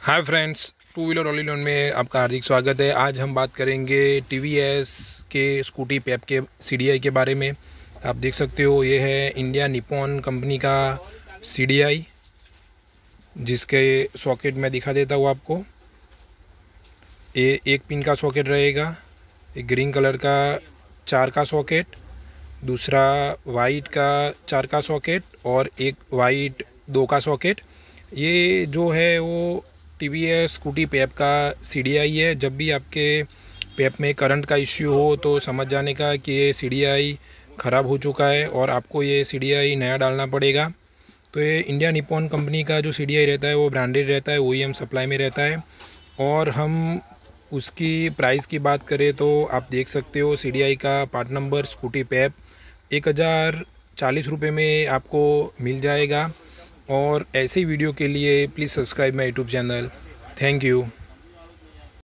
Hi friends, two wheeler all in one में आपका हार्दिक स्वागत है। आज हम बात करेंगे टीवीएस के स्कूटी पेप के सीडीआई के बारे में। आप देख सकते हो ये है इंडिया निप्पॉन कंपनी का सीडीआई, जिसके सॉकेट में दिखा देता हूँ आपको। ये एक पिन का सॉकेट रहेगा, एक ग्रीन कलर का 4 का सॉकेट, दूसरा वाइट का 4 का सॉकेट और एक वाइट 2 का सॉकेट। ये जो है वो टीवीएस स्कूटी पेप का सीडीआई है। जब भी आपके पेप में करंट का इश्यू हो तो समझ जाने का कि ये सीडीआई ख़राब हो चुका है और आपको ये सीडीआई नया डालना पड़ेगा। तो ये इंडिया निप्पॉन कंपनी का जो सीडीआई रहता है वो ब्रांडेड रहता है, ओईएम सप्लाई में रहता है। और हम उसकी प्राइस की बात करें तो आप देख सकते हो सीडीआई का पार्ट नंबर स्कूटी पेप 1040 रुपये में आपको मिल जाएगा। और ऐसे वीडियो के लिए please subscribe my YouTube channel. Thank you.